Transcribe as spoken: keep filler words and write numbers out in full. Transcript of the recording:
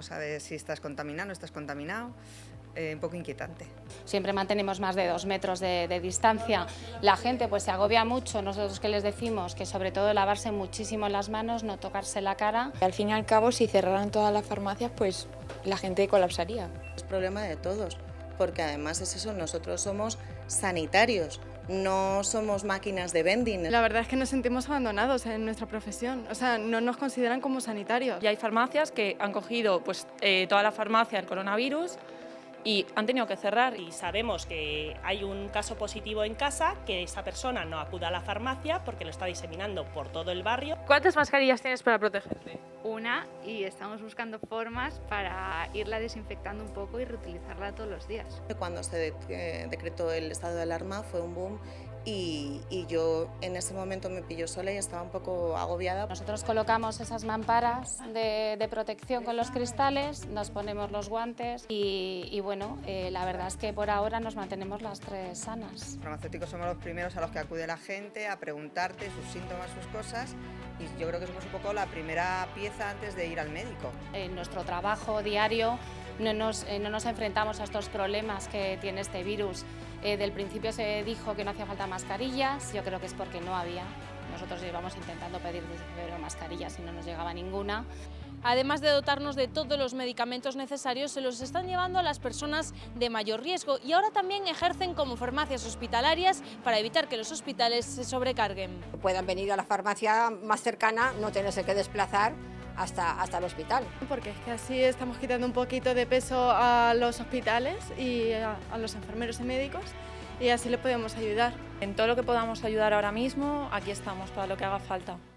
sabes si estás contaminado, no estás contaminado. Eh, un poco inquietante. Siempre mantenemos más de dos metros de, de distancia. La gente pues se agobia mucho, nosotros que les decimos que sobre todo lavarse muchísimo las manos, no tocarse la cara. Al fin y al cabo, si cerraran todas las farmacias, pues la gente colapsaría. Es problema de todos, porque además es eso, nosotros somos sanitarios, no somos máquinas de vending. La verdad es que nos sentimos abandonados en nuestra profesión, o sea, no nos consideran como sanitarios. Y hay farmacias que han cogido pues, eh, toda la farmacia el coronavirus y han tenido que cerrar. Y sabemos que hay un caso positivo en casa, que esa persona no acuda a la farmacia porque lo está diseminando por todo el barrio. ¿Cuántas mascarillas tienes para protegerte? Una, y estamos buscando formas para irla desinfectando un poco y reutilizarla todos los días. Cuando se de eh, decretó el estado de alarma fue un boom y, y yo en ese momento me pilló sola y estaba un poco agobiada. Nosotros colocamos esas mamparas de, de protección con los cristales, nos ponemos los guantes y, y bueno, eh, la verdad es que por ahora nos mantenemos las tres sanas. Los farmacéuticos somos los primeros a los que acude la gente a preguntarte sus síntomas, sus cosas, y yo creo que somos un poco la primera pieza antes de ir al médico. En nuestro trabajo diario no nos, eh, no nos enfrentamos a estos problemas que tiene este virus. Eh, del principio se dijo que no hacía falta mascarillas, yo creo que es porque no había. Nosotros llevamos intentando pedir desde febrero mascarillas y no nos llegaba ninguna. Además de dotarnos de todos los medicamentos necesarios, se los están llevando a las personas de mayor riesgo y ahora también ejercen como farmacias hospitalarias para evitar que los hospitales se sobrecarguen. Puedan venir a la farmacia más cercana, no tenerse que desplazar hasta, hasta el hospital. Porque es que así estamos quitando un poquito de peso a los hospitales y a, a los enfermeros y médicos y así les podemos ayudar. En todo lo que podamos ayudar ahora mismo, aquí estamos para lo que haga falta.